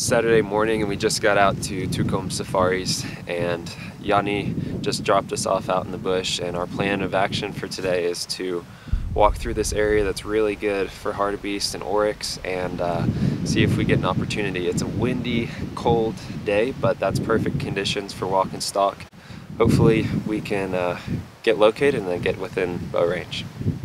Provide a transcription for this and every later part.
Saturday morning and we just got out to Toekoms Safaris, and Yanni just dropped us off out in the bush, and our plan of action for today is to walk through this area that's really good for hartebeest and oryx and see if we get an opportunity. It's a windy, cold day, but that's perfect conditions for walk and stalk. Hopefully we can get located and then get within bow range.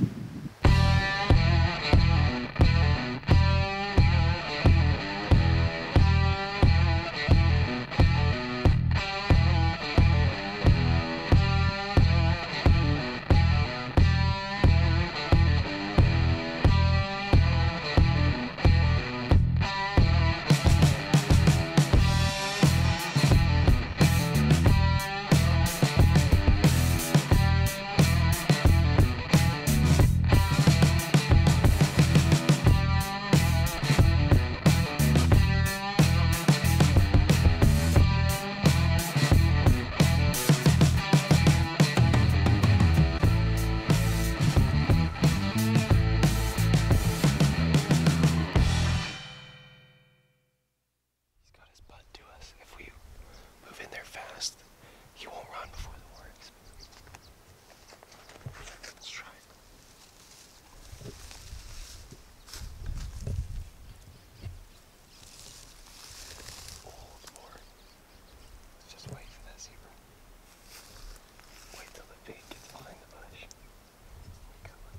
He won't run before the oryx. Let's try. Old boar. Let's just wait for that zebra. Wait till the big gets behind the bush. Come on.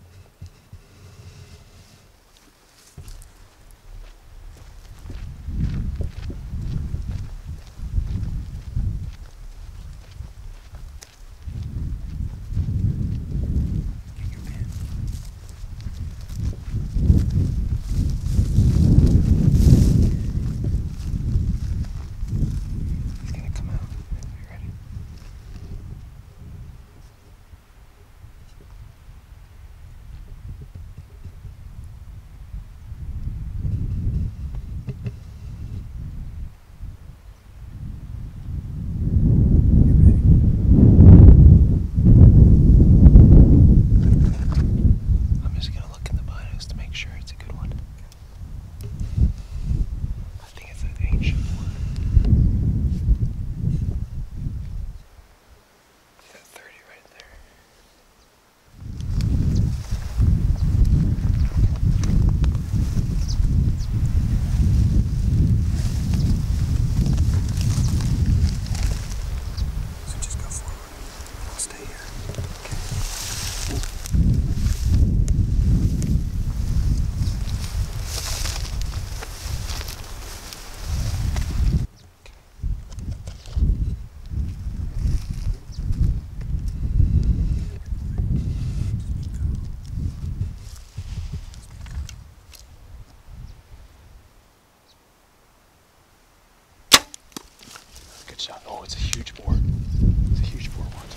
Good shot. Oh, it's a huge boar. It's a huge boar. Watch it.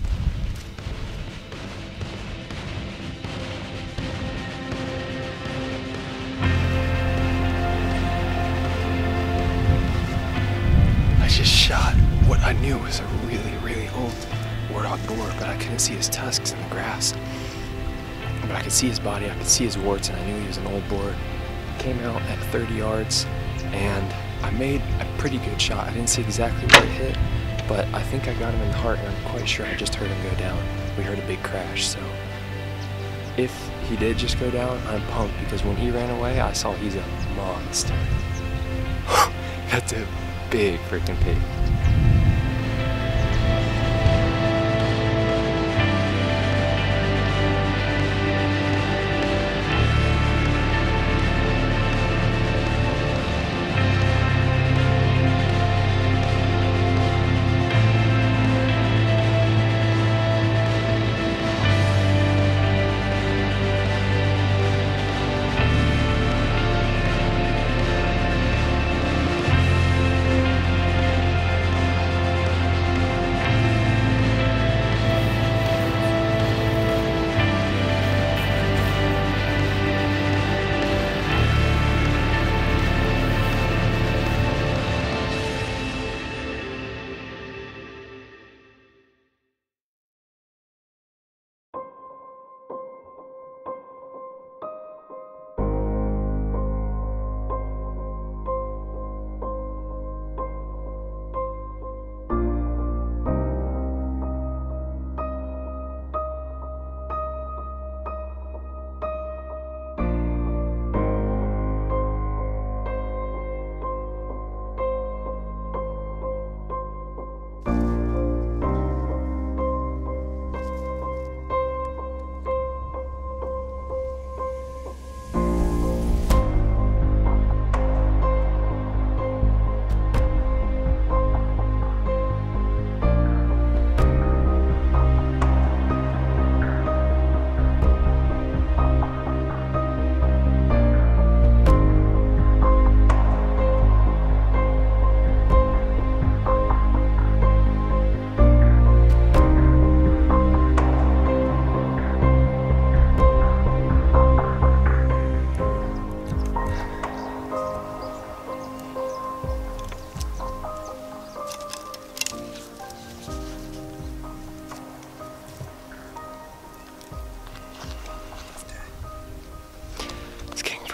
I just shot what I knew was a really, really old Warthog boar, but I couldn't see his tusks in the grass. But I could see his body, I could see his warts, and I knew he was an old boar. He came out at 30 yards, and I made a pretty good shot. I didn't see exactly where it hit, but I think I got him in the heart, and I'm quite sure I just heard him go down. We heard a big crash, so if he did just go down, I'm pumped, because when he ran away, I saw he's a monster. That's a big freaking pig.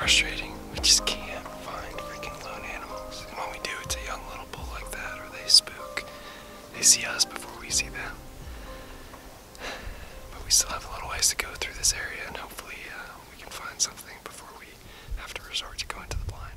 frustrating. We just can't find freaking lone animals. And when we do, it's a young little bull like that, or they spook. They see us before we see them. But we still have a little ways to go through this area, and hopefully we can find something before we have to resort to going to the blind.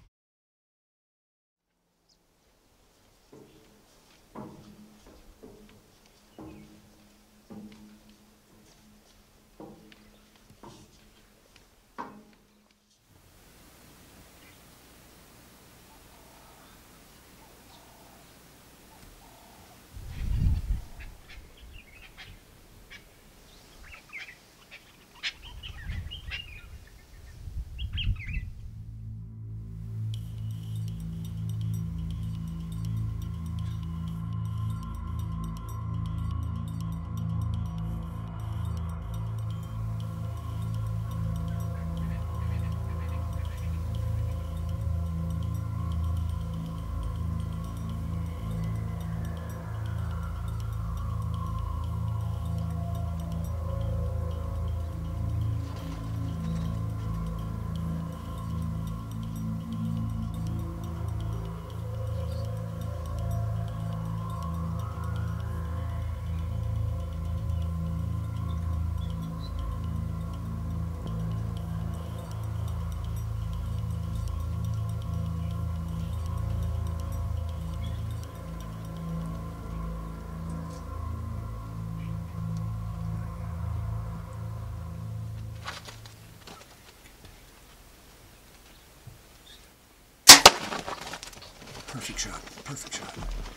Perfect shot. Perfect shot.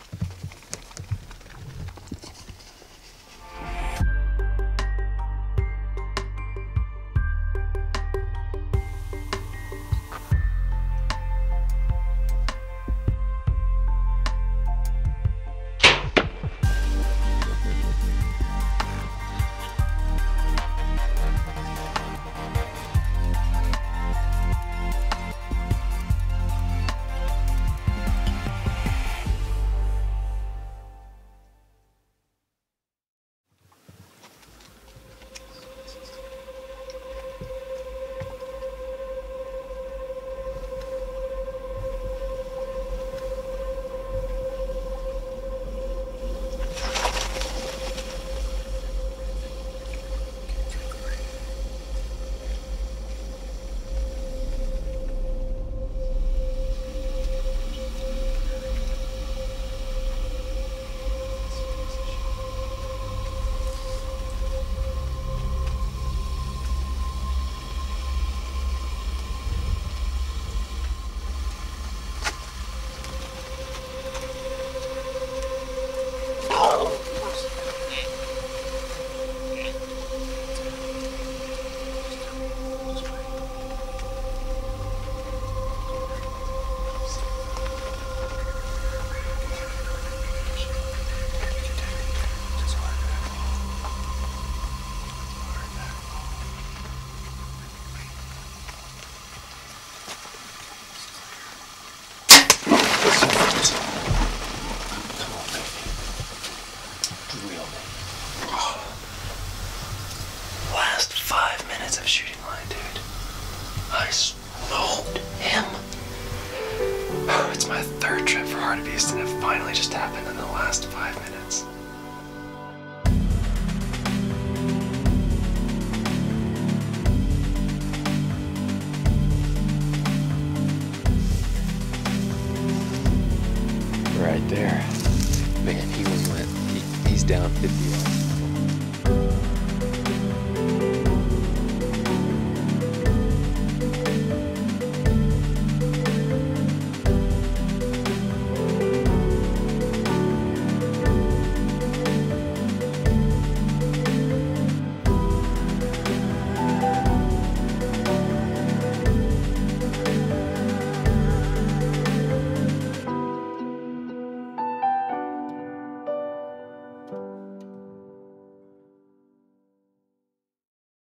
Last 5 minutes of shooting line, dude. I smoked him. It's my third trip for Hartebeest, and it finally just happened in the last 5 minutes. Right there. Man, he was went. He's down 50 yards.